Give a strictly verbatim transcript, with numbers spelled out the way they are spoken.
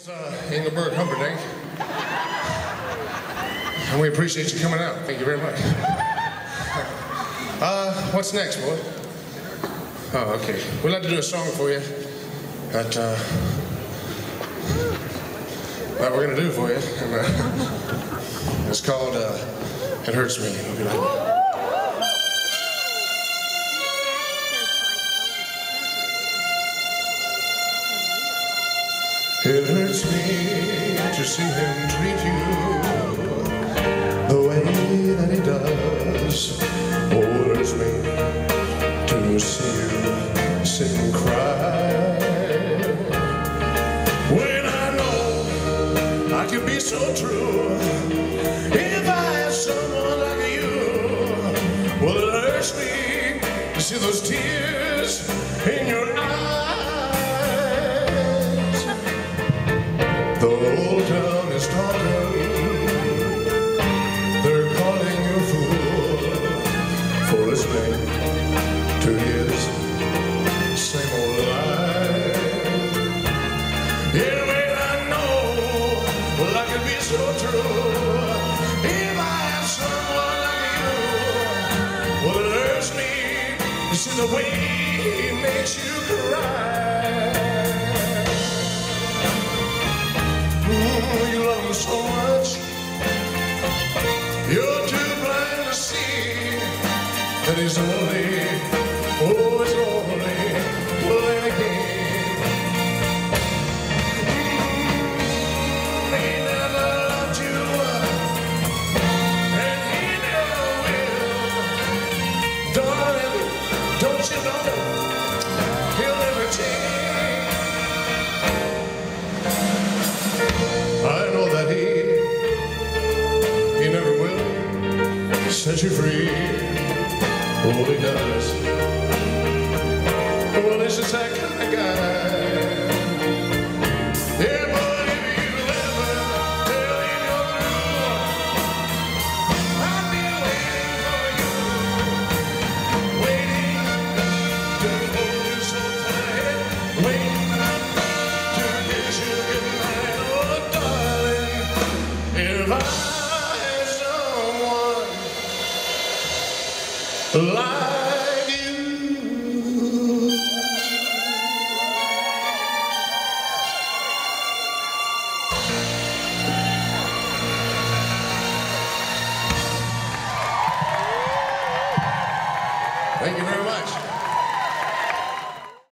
It's uh, Engelberg Humperdinck. And we appreciate you coming out. Thank you very much. Uh, what's next, boy? Oh, okay. We'd like to do a song for you that, uh, that we're going to do for you. And, uh, it's called uh, It Hurts Me. Hope you like it. It hurts me to see him treat you the way that he does. Oh, it hurts me to see you sit and cry when I know I could be so true if I had someone like you. Well, it hurts me to see those tears in your eyes. The whole town is talking, they're calling you fool for listening to his same old lie. Yeah, well, I know, well, I could be so true if I had someone like you. Well, it hurts me to see the way he makes you cry. You love him so much, you're too blind to see that he's only, oh, he's only playing a game. Mm, he never loved you, and he never will. Darling, don't you know, he'll never change. I know that he, he never will set you free. Oh, he does.